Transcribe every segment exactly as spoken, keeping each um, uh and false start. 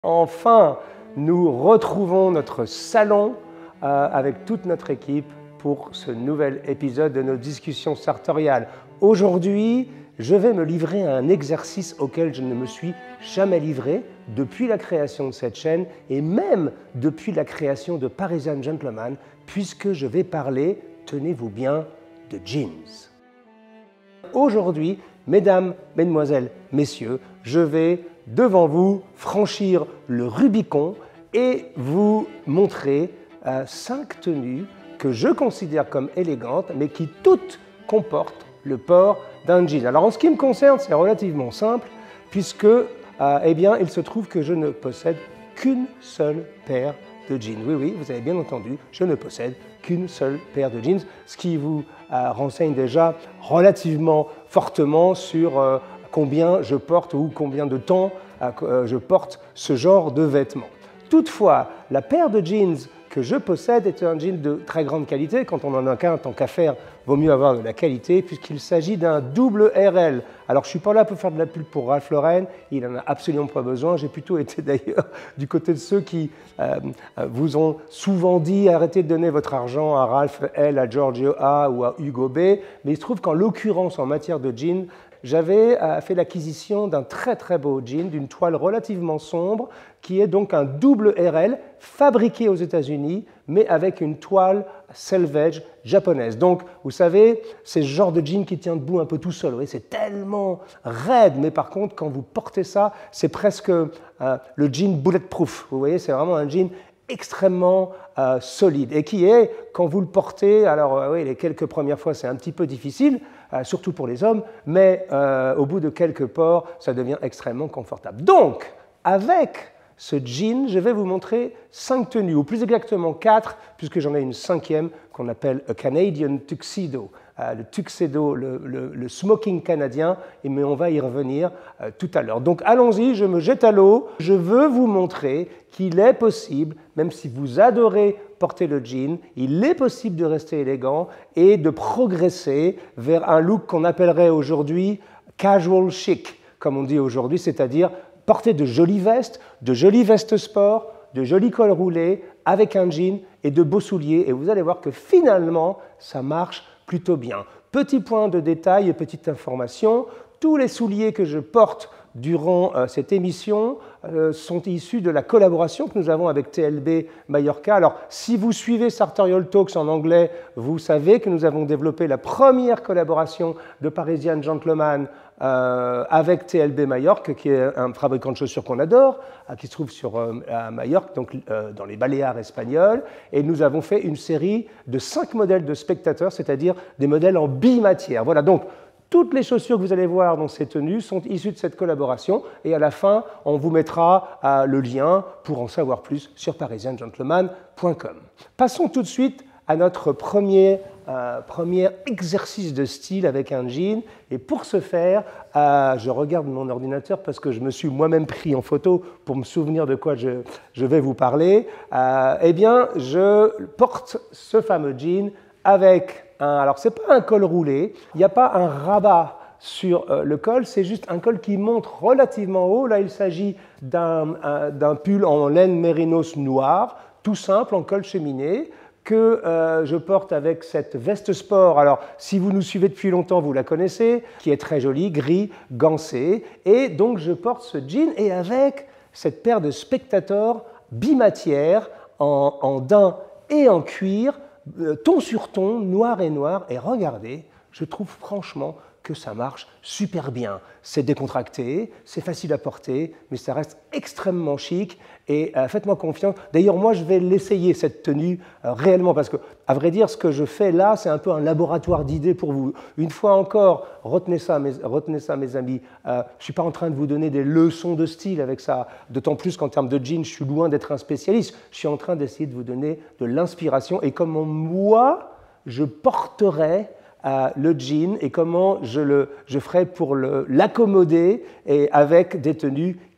Enfin, nous retrouvons notre salon euh, avec toute notre équipe pour ce nouvel épisode de nos discussions sartoriales. Aujourd'hui, je vais me livrer à un exercice auquel je ne me suis jamais livré depuis la création de cette chaîne et même depuis la création de Parisian Gentleman, puisque je vais parler, tenez-vous bien, de jeans. Aujourd'hui, mesdames, mesdemoiselles, messieurs, je vais devant vous franchir le Rubicon et vous montrer euh, cinq tenues que je considère comme élégantes, mais qui toutes comportent le port d'un jean. Alors en ce qui me concerne, c'est relativement simple, puisque euh, eh bien, il se trouve que je ne possède qu'une seule paire de jeans. Oui, oui, vous avez bien entendu, je ne possède qu'une seule paire de jeans, ce qui vous euh, renseigne déjà relativement fortement sur euh, combien je porte ou combien de temps euh, je porte ce genre de vêtements. Toutefois, la paire de jeans que je possède est un jean de très grande qualité. Quand on en a qu'un, tant qu'à faire, vaut mieux avoir de la qualité puisqu'il s'agit d'un double R L. Alors, je ne suis pas là pour faire de la pub pour Ralph Lauren, il n'en a absolument pas besoin. J'ai plutôt été d'ailleurs du côté de ceux qui euh, vous ont souvent dit arrêtez de donner votre argent à Ralph L, à Giorgio A ou à Hugo B. Mais il se trouve qu'en l'occurrence, en matière de jeans, j'avais fait l'acquisition d'un très très beau jean, d'une toile relativement sombre, qui est donc un double R L fabriqué aux États-Unis, mais avec une toile selvedge japonaise. Donc, vous savez, c'est ce genre de jean qui tient debout un peu tout seul. C'est tellement raide, mais par contre, quand vous portez ça, c'est presque euh, le jean bulletproof. Vous voyez, c'est vraiment un jean extrêmement euh, solide et qui est, quand vous le portez, alors euh, oui, les quelques premières fois c'est un petit peu difficile, euh, surtout pour les hommes, mais euh, au bout de quelques ports, ça devient extrêmement confortable. Donc, avec ce jean, je vais vous montrer cinq tenues, ou plus exactement quatre, puisque j'en ai une cinquième qu'on appelle a Canadian Tuxedo. Euh, le tuxedo, le, le, le smoking canadien, mais on va y revenir euh, tout à l'heure. Donc allons-y, je me jette à l'eau. Je veux vous montrer qu'il est possible, même si vous adorez porter le jean, il est possible de rester élégant et de progresser vers un look qu'on appellerait aujourd'hui casual chic, comme on dit aujourd'hui, c'est-à-dire porter de jolies vestes, de jolies vestes sport, de jolis cols roulés, avec un jean et de beaux souliers. Et vous allez voir que finalement, ça marche plutôt bien. Petit point de détail et petite information, tous les souliers que je porte durant euh, cette émission euh, sont issus de la collaboration que nous avons avec T L B Mallorca. Alors, si vous suivez Sartorial Talks en anglais, vous savez que nous avons développé la première collaboration de Parisian Gentleman euh, avec T L B Mallorca, qui est un fabricant de chaussures qu'on adore, euh, qui se trouve sur, euh, à Majorque, donc euh, dans les Baléares espagnoles. Et nous avons fait une série de cinq modèles de spectateurs, c'est-à-dire des modèles en bimatière. Voilà, donc toutes les chaussures que vous allez voir dans ces tenues sont issues de cette collaboration et à la fin, on vous mettra euh, le lien pour en savoir plus sur parisian gentleman point com. Passons tout de suite à notre premier, euh, premier exercice de style avec un jean. Et pour ce faire, euh, je regarde mon ordinateur parce que je me suis moi-même pris en photo pour me souvenir de quoi je, je vais vous parler. Euh, eh bien, je porte ce fameux jean avec un, alors c'est pas un col roulé, il n'y a pas un rabat sur euh, le col, c'est juste un col qui monte relativement haut. Là, il s'agit d'un d'un pull en laine mérinos noir, tout simple, en col cheminé, que euh, je porte avec cette veste sport. Alors, si vous nous suivez depuis longtemps, vous la connaissez, qui est très jolie, gris, gancé. Et donc, je porte ce jean et avec cette paire de spectateurs bimatière en, en daim et en cuir, ton sur ton, noir et noir, et regardez, je trouve franchement que ça marche super bien. C'est décontracté, c'est facile à porter, mais ça reste extrêmement chic et euh, faites-moi confiance. D'ailleurs, moi, je vais l'essayer, cette tenue, euh, réellement, parce que, à vrai dire, ce que je fais là, c'est un peu un laboratoire d'idées pour vous. Une fois encore, retenez ça, mes, retenez ça, mes amis, euh, je ne suis pas en train de vous donner des leçons de style avec ça, d'autant plus qu'en termes de jeans, je suis loin d'être un spécialiste. Je suis en train d'essayer de vous donner de l'inspiration et comment moi, je porterai Euh, le jean et comment je, le, je ferai pour l'accommoder et avec des tenues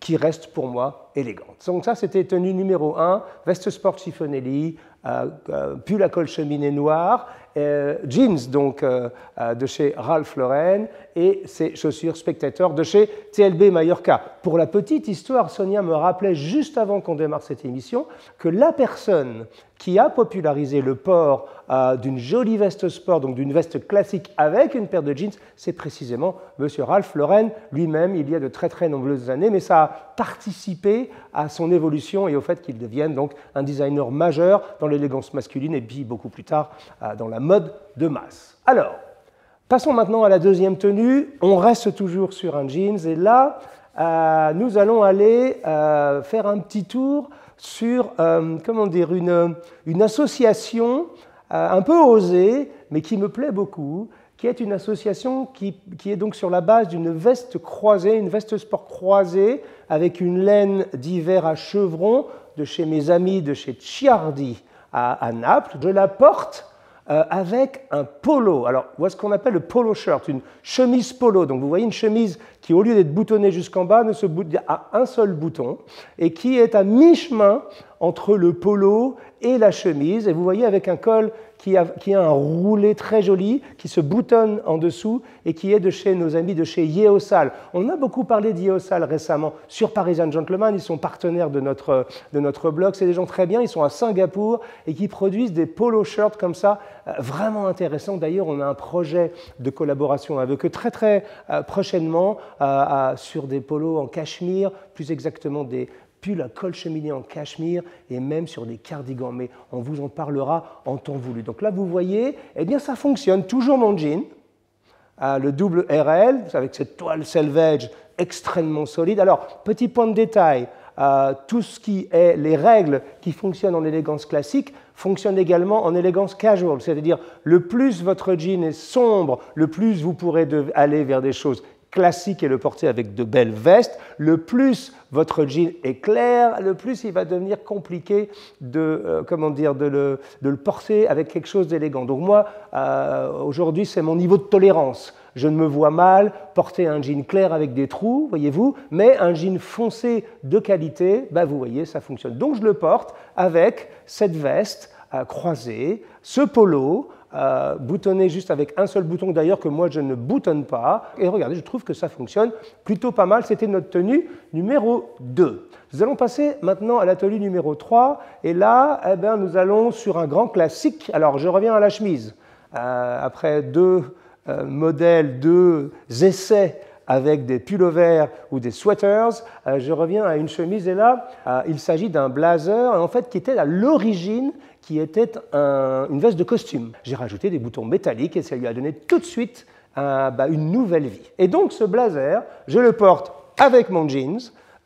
qui reste pour moi élégante. Donc ça, c'était tenue numéro un, veste sport Chiffonelli, euh, euh, pull à col cheminée noir, euh, jeans donc euh, euh, de chez Ralph Lauren et ses chaussures Spectator de chez T L B Mallorca. Pour la petite histoire, Sonia me rappelait juste avant qu'on démarre cette émission que la personne qui a popularisé le port euh, d'une jolie veste sport, donc d'une veste classique avec une paire de jeans, c'est précisément M. Ralph Lauren lui-même, il y a de très très nombreuses années, mais ça a participé à son évolution et au fait qu'il devienne donc un designer majeur dans l'élégance masculine et puis beaucoup plus tard euh, dans la mode de masse. Alors, passons maintenant à la deuxième tenue. On reste toujours sur un jeans et là, euh, nous allons aller euh, faire un petit tour sur euh, comment dire, une, une association euh, un peu osée, mais qui me plaît beaucoup, qui est une association qui, qui est donc sur la base d'une veste croisée, une veste sport croisée, avec une laine d'hiver à chevrons de chez mes amis de chez Ciardi à, à Naples. Je la porte euh, avec un polo. Alors, voilà ce qu'on appelle le polo shirt, une chemise polo. Donc, vous voyez une chemise qui, au lieu d'être boutonnée jusqu'en bas, ne se boutonne à un seul bouton et qui est à mi-chemin entre le polo et la chemise. Et vous voyez avec un col qui a, qui a un roulé très joli, qui se boutonne en dessous et qui est de chez nos amis de chez Yeosal. On a beaucoup parlé d'Yeosal récemment sur Parisian Gentleman. Ils sont partenaires de notre, de notre blog. C'est des gens très bien. Ils sont à Singapour et qui produisent des polo shirts comme ça, vraiment intéressants. D'ailleurs, on a un projet de collaboration avec eux très très euh, prochainement euh, euh, sur des polos en cachemire, plus exactement des pulls à col cheminé en cachemire et même sur des cardigans, mais on vous en parlera en temps voulu. Donc là, vous voyez, eh bien, ça fonctionne. Toujours mon jean, euh, le double R L, avec cette toile selvage extrêmement solide. Alors, petit point de détail, euh, tout ce qui est les règles qui fonctionnent en élégance classique fonctionnent également en élégance casual, c'est-à-dire le plus votre jean est sombre, le plus vous pourrez aller vers des choses classique et le porter avec de belles vestes, le plus votre jean est clair, le plus il va devenir compliqué de, euh, comment dire, de, le, de le porter avec quelque chose d'élégant. Donc moi, euh, aujourd'hui, c'est mon niveau de tolérance. Je ne me vois mal porter un jean clair avec des trous, voyez-vous, mais un jean foncé de qualité, ben vous voyez, ça fonctionne. Donc je le porte avec cette veste euh, croisée, ce polo, Euh, boutonné juste avec un seul bouton d'ailleurs que moi je ne boutonne pas. Et regardez, je trouve que ça fonctionne plutôt pas mal. C'était notre tenue numéro deux. Nous allons passer maintenant à la tenue numéro trois. Et là, eh bien, nous allons sur un grand classique. Alors, je reviens à la chemise. Euh, après deux euh, modèles, deux essais avec des pullovers ou des sweaters, euh, je reviens à une chemise. Et là, euh, il s'agit d'un blazer, en fait, qui était à l'origine qui était un, une veste de costume. J'ai rajouté des boutons métalliques et ça lui a donné tout de suite un, bah, une nouvelle vie. Et donc ce blazer, je le porte avec mon jeans,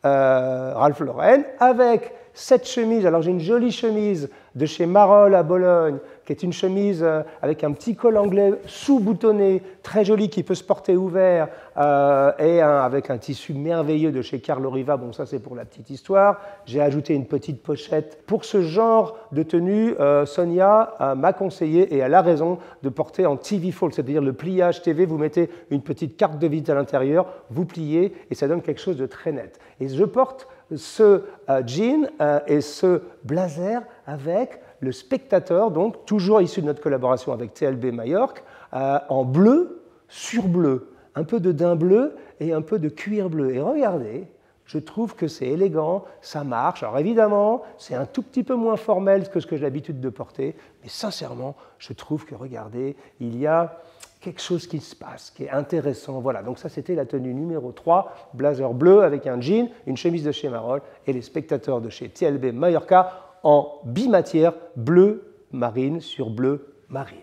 euh, Ralph Lauren, avec cette chemise. Alors j'ai une jolie chemise de chez Marolles à Bologne, qui est une chemise euh, avec un petit col anglais sous-boutonné, très joli, qui peut se porter ouvert, euh, et un, avec un tissu merveilleux de chez Carlo Riva. Bon, ça c'est pour la petite histoire. J'ai ajouté une petite pochette. Pour ce genre de tenue, euh, Sonia euh, m'a conseillé, et elle a raison, de porter en T V fold, c'est-à-dire le pliage T V. Vous mettez une petite carte de visite à l'intérieur, vous pliez, et ça donne quelque chose de très net. Et je porte ce euh, jean euh, et ce blazer avec le Spectator, donc toujours issu de notre collaboration avec T L B Mallorca, euh, en bleu sur bleu, un peu de daim bleu et un peu de cuir bleu. Et regardez, je trouve que c'est élégant, ça marche. Alors évidemment, c'est un tout petit peu moins formel que ce que j'ai l'habitude de porter, mais sincèrement, je trouve que, regardez, il y a quelque chose qui se passe, qui est intéressant. Voilà, donc ça c'était la tenue numéro trois, blazer bleu avec un jean, une chemise de chez Marolles et les Spectators de chez T L B Mallorca en bimatière bleu marine sur bleu marine.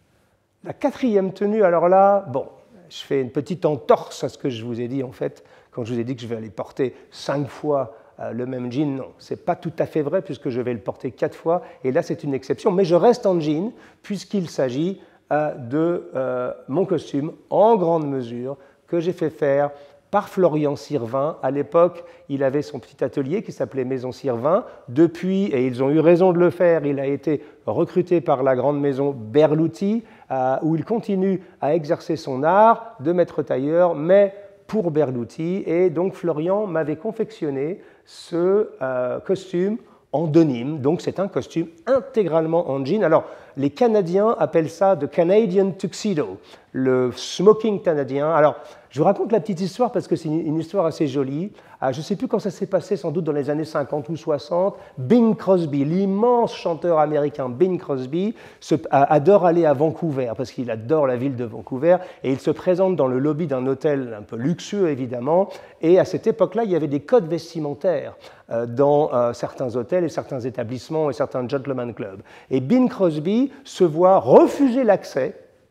La quatrième tenue, alors là, bon, je fais une petite entorse à ce que je vous ai dit en fait, quand je vous ai dit que je vais aller porter cinq fois euh, le même jean. Non, ce n'est pas tout à fait vrai puisque je vais le porter quatre fois et là c'est une exception, mais je reste en jean puisqu'il s'agit euh, de euh, mon costume en grande mesure que j'ai fait faire par Florian Sirvin. À l'époque, il avait son petit atelier qui s'appelait Maison Sirvin. Depuis, et ils ont eu raison de le faire, il a été recruté par la grande maison Berluti, euh, où il continue à exercer son art de maître tailleur, mais pour Berluti. Et donc Florian m'avait confectionné ce euh, costume en denim. Donc c'est un costume intégralement en jean. Alors les Canadiens appellent ça the Canadian tuxedo, le smoking canadien. Alors je vous raconte la petite histoire parce que c'est une, une histoire assez jolie. Ah, je ne sais plus quand ça s'est passé, sans doute dans les années cinquante ou soixante. Bing Crosby, l'immense chanteur américain Bing Crosby, se, a, adore aller à Vancouver parce qu'il adore la ville de Vancouver et il se présente dans le lobby d'un hôtel un peu luxueux évidemment. Et à cette époque-là, il y avait des codes vestimentaires euh, dans euh, certains hôtels et certains établissements et certains gentlemen clubs. Et Bing Crosby se voit refuser l'accès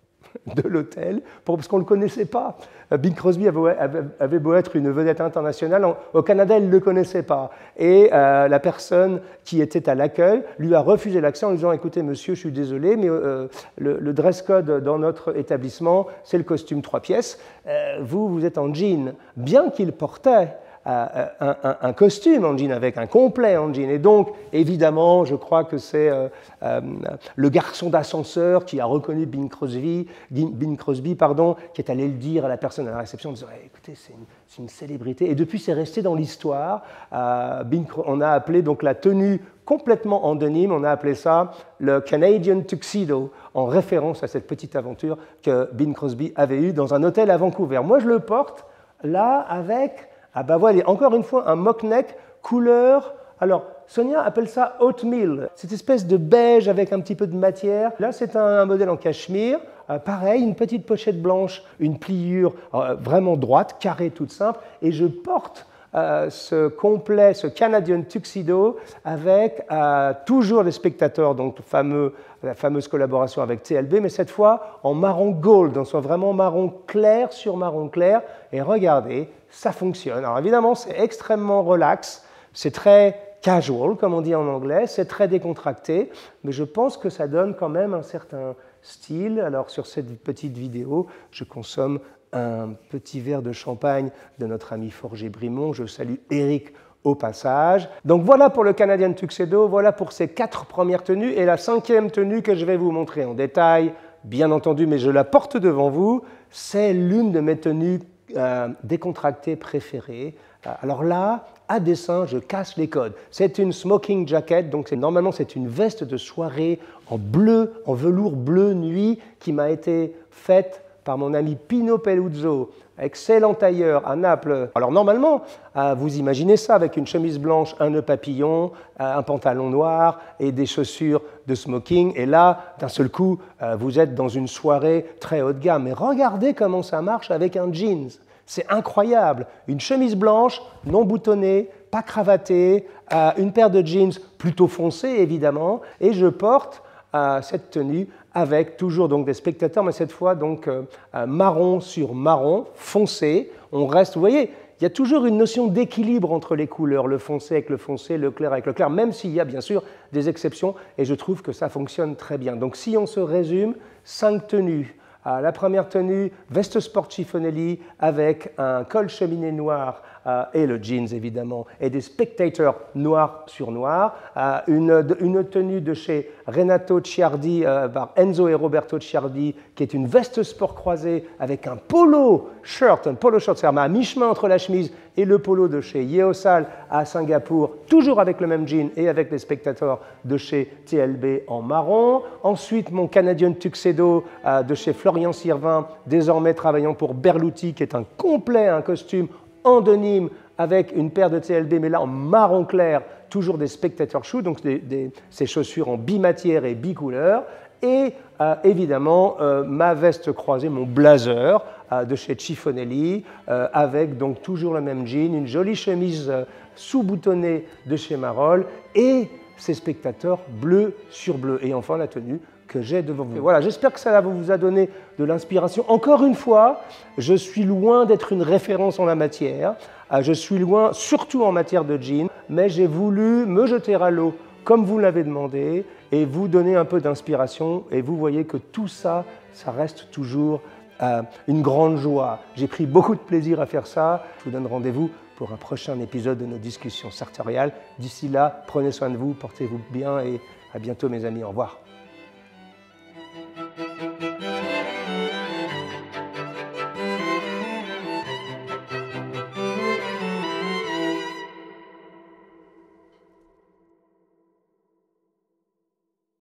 de l'hôtel parce qu'on ne le connaissait pas. Bing Crosby avait beau être une vedette internationale, au Canada, il ne le connaissait pas. Et euh, la personne qui était à l'accueil lui a refusé l'accès en lui disant « Écoutez, monsieur, je suis désolé, mais euh, le, le dress code dans notre établissement, c'est le costume trois pièces. Euh, vous, vous êtes en jean. » Bien qu'il portait Un, un, un costume en jean, avec un complet en jean. Et donc, évidemment, je crois que c'est euh, euh, le garçon d'ascenseur qui a reconnu Bing Crosby, Bing Crosby pardon, qui est allé le dire à la personne à la réception en disant hey, « Écoutez, c'est une, une célébrité ». Et depuis, c'est resté dans l'histoire. Euh, on a appelé donc la tenue complètement en denim, on a appelé ça le Canadian Tuxedo, en référence à cette petite aventure que Bing Crosby avait eue dans un hôtel à Vancouver. Moi, je le porte là avec... Ah ben voilà, encore une fois, un mock-neck couleur, alors Sonia appelle ça oatmeal, cette espèce de beige avec un petit peu de matière. Là, c'est un, un modèle en cachemire, euh, pareil, une petite pochette blanche, une pliure euh, vraiment droite, carrée, toute simple, et je porte euh, ce complet, ce Canadian Tuxedo avec euh, toujours les spectateurs, donc fameux, la fameuse collaboration avec T L B, mais cette fois en marron gold, donc soit vraiment marron clair sur marron clair, et regardez, ça fonctionne. Alors évidemment, c'est extrêmement relax, c'est très casual, comme on dit en anglais, c'est très décontracté, mais je pense que ça donne quand même un certain style. Alors sur cette petite vidéo, je consomme un petit verre de champagne de notre ami Forger Brimont. Je salue Eric au passage. Donc voilà pour le Canadian Tuxedo, voilà pour ces quatre premières tenues, et la cinquième tenue que je vais vous montrer en détail, bien entendu, mais je la porte devant vous, c'est l'une de mes tenues Euh, décontracté préféré. Alors là, à dessein, je casse les codes. C'est une smoking jacket, donc normalement c'est une veste de soirée en bleu, en velours bleu nuit, qui m'a été faite par mon ami Pino Peluzzo, excellent tailleur à Naples. Alors normalement, euh, vous imaginez ça avec une chemise blanche, un nœud papillon, euh, un pantalon noir et des chaussures de smoking. Et là, d'un seul coup, euh, vous êtes dans une soirée très haut de gamme. Mais regardez comment ça marche avec un jeans. C'est incroyable. Une chemise blanche, non boutonnée, pas cravatée, euh, une paire de jeans plutôt foncés, évidemment. Et je porte euh, cette tenue avec toujours donc des spectateurs, mais cette fois donc euh, marron sur marron, foncé. On reste, vous voyez, il y a toujours une notion d'équilibre entre les couleurs, le foncé avec le foncé, le clair avec le clair, même s'il y a bien sûr des exceptions, et je trouve que ça fonctionne très bien. Donc si on se résume, cinq tenues. Euh, la première tenue, veste sport chiffonelli avec un col cheminé noir euh, et le jeans évidemment, et des spectators noir sur noir. Euh, une, une tenue de chez Renato Ciardi, euh, par Enzo et Roberto Ciardi, qui est une veste sport croisée avec un polo shirt, un polo shirt, c'est-à-dire à mi-chemin entre la chemise et le polo de chez Yeosal à Singapour, toujours avec le même jean et avec les spectateurs de chez T L B en marron. Ensuite, mon Canadian Tuxedo euh, de chez Florian Sirvin, désormais travaillant pour Berluti, qui est un complet, un costume en denim avec une paire de T L B, mais là en marron clair, toujours des spectator shoes, donc des, des, ces chaussures en bimatière et bicouleur. Et euh, évidemment, euh, ma veste croisée, mon blazer euh, de chez Chiffonelli, euh, avec donc toujours le même jean, une jolie chemise euh, sous-boutonnée de chez Marol, et ces spectateurs bleu sur bleu. Et enfin, la tenue que j'ai devant vous. Et voilà, j'espère que ça vous a donné de l'inspiration. Encore une fois, je suis loin d'être une référence en la matière. Je suis loin, surtout en matière de jeans, mais j'ai voulu me jeter à l'eau comme vous l'avez demandé et vous donner un peu d'inspiration. Et vous voyez que tout ça, ça reste toujours euh, une grande joie. J'ai pris beaucoup de plaisir à faire ça. Je vous donne rendez-vous pour un prochain épisode de nos discussions sartoriales. D'ici là, prenez soin de vous, portez-vous bien et à bientôt mes amis. Au revoir.